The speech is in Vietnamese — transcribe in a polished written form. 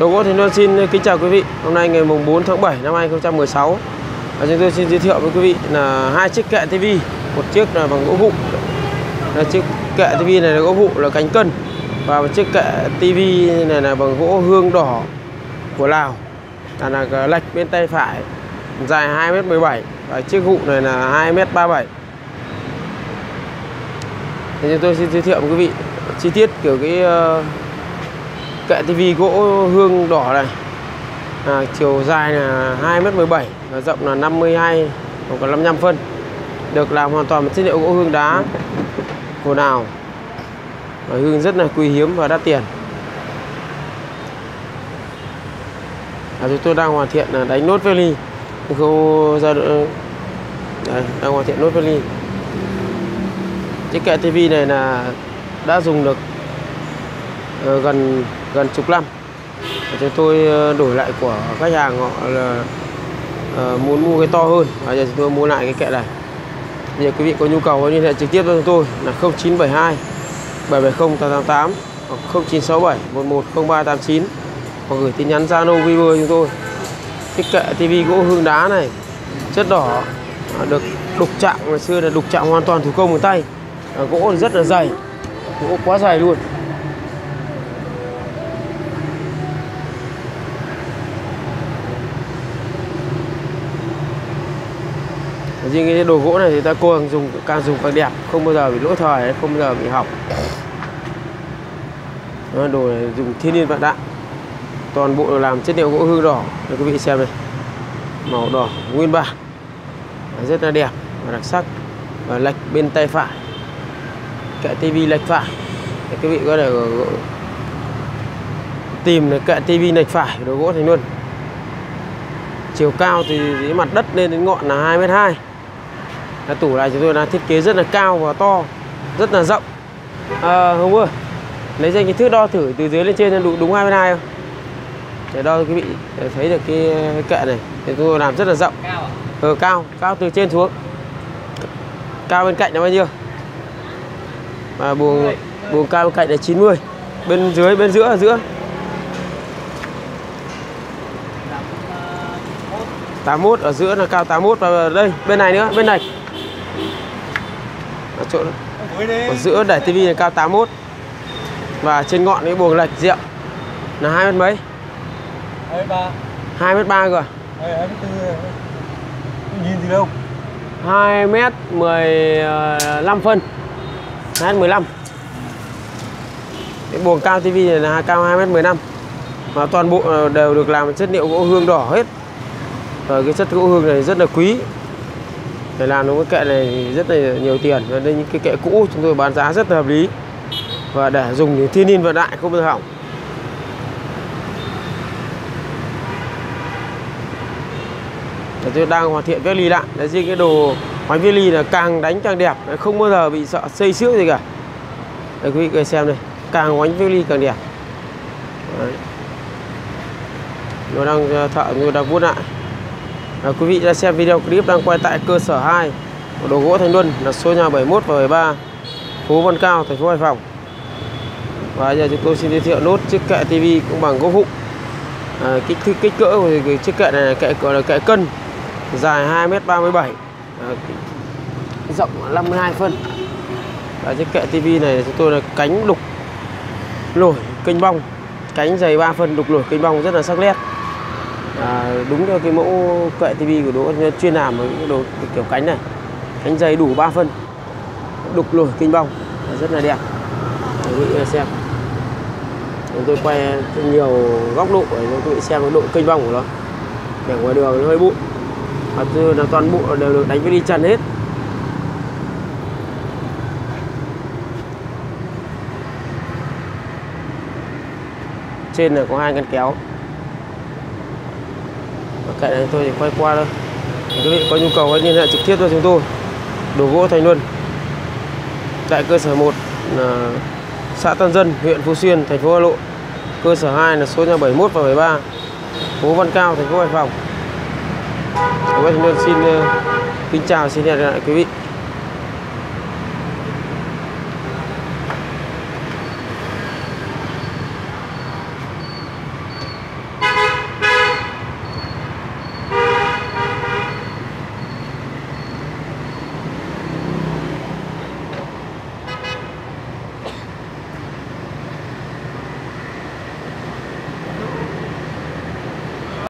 Đồ gỗ Thành Luân xin kính chào quý vị. Hôm nay ngày mùng 4 tháng 7 năm 2016. Và chúng tôi xin giới thiệu với quý vị là hai chiếc kệ tivi, một chiếc là bằng gỗ vụn. Chiếc kệ tivi này là gỗ vụn là cánh cân, và một chiếc kệ tivi này là bằng gỗ hương đỏ của Lào, là lệch bên tay phải, dài 2m17 và chiếc vụn này là 2m37. Thì chúng tôi xin giới thiệu với quý vị chi tiết kiểu cái kệ tivi gỗ hương đỏ này. Chiều dài là 2m17 và rộng là 52 hoặc là 55 phân. Được làm hoàn toàn bằng chất liệu gỗ hương đá của Lào. Hương rất là quý hiếm và đắt tiền. Chúng tôi đang hoàn thiện là đánh nốt vali, không ra được. Đây, đang hoàn thiện nốt vali. Chiếc kệ tivi này là đã dùng được gần chục năm. Chúng tôi đổi lại của khách hàng, họ là muốn mua cái to hơn, và giờ chúng tôi mua lại cái kệ này. Bây giờ quý vị có nhu cầu liên hệ trực tiếp với chúng tôi là 0972 770 888 hoặc 0967 110389, hoặc gửi tin nhắn Zalo Viber chúng tôi. Chiếc kệ tivi gỗ hương đá này chất đỏ, được đục chạm, ngày xưa là đục chạm hoàn toàn thủ công bằng tay. Gỗ rất là dày, gỗ quá dày luôn. Riêng cái đồ gỗ này thì ta càng dùng càng đẹp, không bao giờ bị lỗi thời, không bao giờ bị hỏng. Đồ này dùng thiên nhiên vạn đạn, toàn bộ làm chất liệu gỗ hương đỏ. Để quý vị xem này, màu đỏ nguyên bản, rất là đẹp và đặc sắc. Và lệch bên tay phải, kệ tivi lệch phải. Để quý vị có thể tìm được kệ tivi lệch phải đồ gỗ Thành Luân. Chiều cao từ dưới mặt đất lên đến ngọn là 2m2. Tủ này chúng tôi đã thiết kế rất là cao và to, rất là rộng. Hùng ơi, lấy ra cái thước đo thử từ dưới lên trên đúng 2m2 không? Để đo quý vị để thấy được cái kệ này. Thì chúng tôi làm rất là rộng. Cao từ trên xuống. Cao bên cạnh là bao nhiêu? Và buồng cao bên cạnh là 90. Bên dưới, bên giữa. 81, ở giữa là cao 81, và đây bên này nữa, bên này ở chỗ ở giữa đẩy tivi là cao 81, và trên ngọn cái buồng lệch rượu là 2m mấy? 2m3 cơ. 2m15 phân. 2m15. Cái buồng cao tivi này là cao 2m15, và toàn bộ đều được làm chất liệu gỗ hương đỏ hết. Và cái chất gỗ hương này rất là quý. Để làm được cái kệ này rất là nhiều tiền. Và đây những cái kệ cũ chúng tôi bán giá rất là hợp lý, và để dùng thì thiên nhiên vạn đại, không bao giờ hỏng. Tôi đang hoàn thiện vali lại. Đấy, riêng cái đồ hoành vali là càng đánh càng đẹp, không bao giờ bị sợ xây xước gì cả. Đây, quý vị xem đây, càng hoành vali càng đẹp. Đấy. Nó đang thợ đang vuốt lại. Quý vị đã xem video clip đang quay tại cơ sở 2 của đồ gỗ Thành Luân, là số nhà 71 và 73, phố Văn Cao, thành phố Hải Phòng. Và giờ chúng tôi xin giới thiệu nốt chiếc kệ tivi cũng bằng gỗ vụn. Kích cỡ của chiếc kệ này là gọi là kệ cân, dài 2m37, rộng 52 phân. Và chiếc kệ tivi này chúng tôi là cánh đục lồi kênh bong, cánh dày 3 phân, đục lồi kênh bong rất là sắc nét. Đúng theo cái mẫu kệ tivi của đồ chuyên làm với cái đồ kiểu cánh này, cánh dày đủ 3 phân, đục lồi kênh bong, rất là đẹp. Quý vị xem, chúng tôi quay nhiều góc độ để quý vị xem cái độ kênh bong của nó. Để ngoài đường nó hơi bụi, và toàn bộ đều được đánh với đi trần hết. Trên là có 2 ngăn kéo. Kệ này tôi chỉ quay qua thôi. Quý vị có nhu cầu hãy liên hệ trực tiếp với chúng tôi. Đồ gỗ Thành Luân tại cơ sở 1 là xã Tân Dân, huyện Phú Xuyên, thành phố Hà Nội. Cơ sở 2 là số nhà 71 và 73, phố Văn Cao, thành phố Hải Phòng. Thành Luân xin kính chào, xin hẹn gặp lại quý vị.